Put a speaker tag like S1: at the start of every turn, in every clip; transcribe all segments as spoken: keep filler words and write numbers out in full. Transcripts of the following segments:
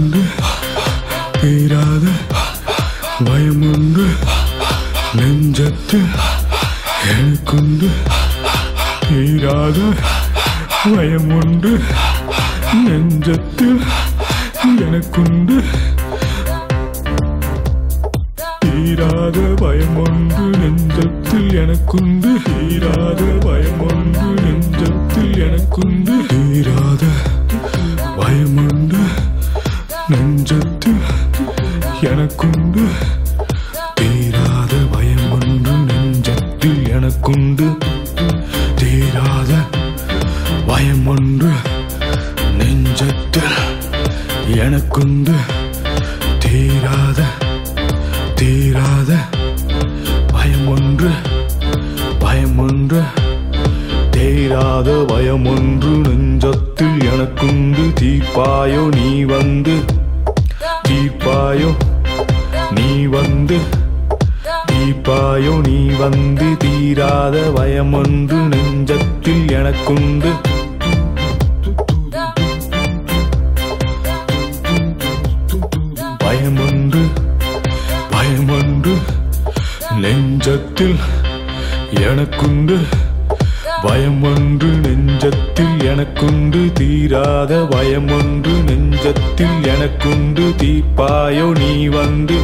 S1: எனக்குண்டு தீராத பயமுண்டு நெஞ்சத்தில் எனக்குண்டு தீராத பயமுண்டு நெஞ்சத்தில் எனக்குண்டு தீராத பயமொன்று நெஞ்சத்தில் எனக்குண்டு தீராத பயமொன்று நெஞ்சத்தில் எனக்குண்டு தீராத பயமொன்று நெஞ்சத்தில் எனக்குண்டு தீராத பயமொன்று நெஞ்சத்தில் எனக்குண்டு தீராத பயமொன்று நெஞ்சத்தில் எனக்குண்டு தீராத தீராத பயமொன்று பயமொன்று தீராத பயமொன்று நெஞ்சத்தில் எனக்குண்டு தீர்ப்பாயோ நீ வந்து தீர்ப்பாயோ நீ வந்து தீர்ப்பாயோ நீ வந்து தீராத பயமொன்று நெஞ்சத்தில் எனக்குண்டு பயமொன்று பயமொன்று நெஞ்சத்தில் எனக்குண்டு பயமொன்று நெஞ்சத்தில் எனக்குண்டு தீராத பயமொன்று நெஞ்சத்தில் எனக்குண்டு தீர்ப்பாயோ நீ வந்து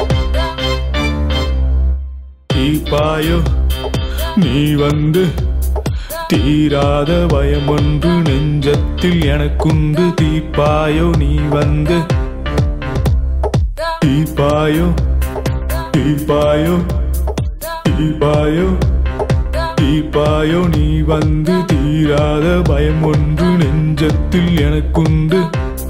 S1: தீர்ப்பாயோ நீ வந்து தீராத பயமொன்று நெஞ்சத்தில் எனக்குண்டு தீர்ப்பாயோ நீ வந்து தீர்ப்பாயோ தீர்ப்பாயோ தீர்ப்பாயோ தீர்ப்பாயோ நீ வந்து தீராத பயமொன்று நெஞ்சத்தில் எனக்குண்டு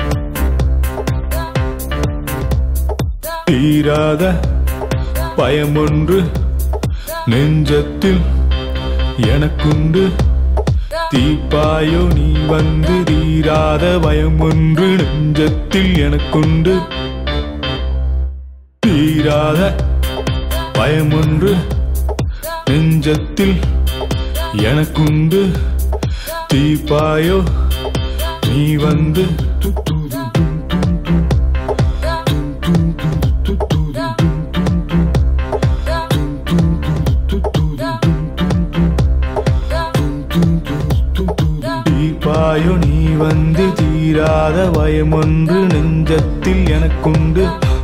S1: தீராத பயமொன்று நெஞ்சத்தில் எனக்குண்டு தீர்ப்பாயோ நீ வந்து தீராத பயமொன்று நெஞ்சத்தில் எனக்குண்டு தீராத பயமொன்று நெஞ்சத்தில் எனக்குண்டு தீர்ப்பாயோ நீ வந்து தீர்ப்பாயோ நீ வந்து தீராத பயமொன்று நெஞ்சத்தில் எனக்குண்டு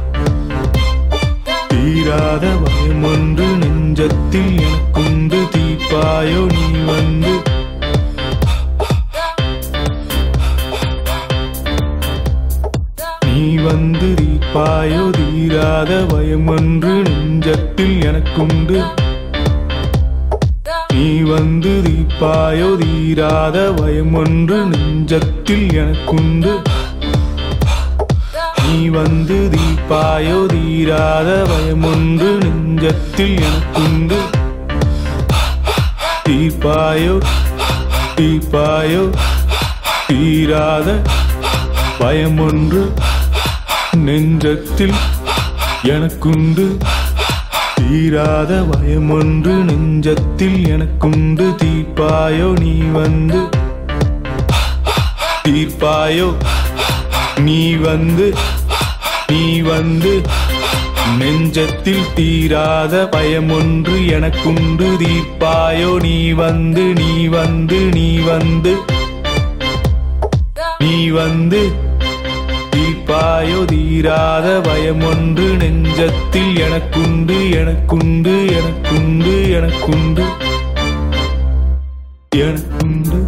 S1: தீராத பயமொன்று நெஞ்சத்தில் எனக்குண்டு தீர்ப்பாயோ நீ வந்து நீ வந்து தீர்ப்பாயோ தீராத பயமொன்று நெஞ்சத்தில் எனக்குண்டு நீ வந்து தீர்ப்பாயோ தீராத பயமொன்று நெஞ்சத்தில் எனக்குண்டு நீ வந்து தீர்ப்பாயோ தீராத பயமொன்று நெஞ்சத்தில் எனக்குண்டு தீர்ப்பாயோ தீர்ப்பாயோ தீராத பயமொன்று நெஞ்சத்தில் எனக்குண்டு தீராத பயமொன்று நெஞ்சத்தில் எனக்குண்டு தீர்ப்பாயோ நீ வந்து தீர்ப்பாயோ நீ வந்து நீ வந்து நெஞ்சத்தில் தீராத பயமொன்று எனக்குண்டு தீர்ப்பாயோ நீ வந்து நீ வந்து நீ வந்து நீ வந்து தீர்ப்பாயோ தீராத பயமொன்று நெஞ்சத்தில் எனக்குண்டு எனக்குண்டு எனக்குண்டு எனக்குண்டு எனக்குண்டு